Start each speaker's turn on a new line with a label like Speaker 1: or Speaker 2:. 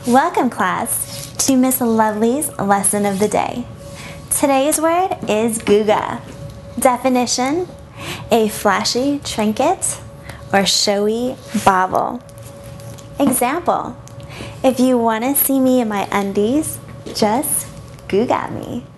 Speaker 1: Welcome, class, to Miss Lovely's lesson of the day. Today's word is Googa. Definition: a flashy trinket or showy bauble. Example: if you want to see me in my undies, just Googa me.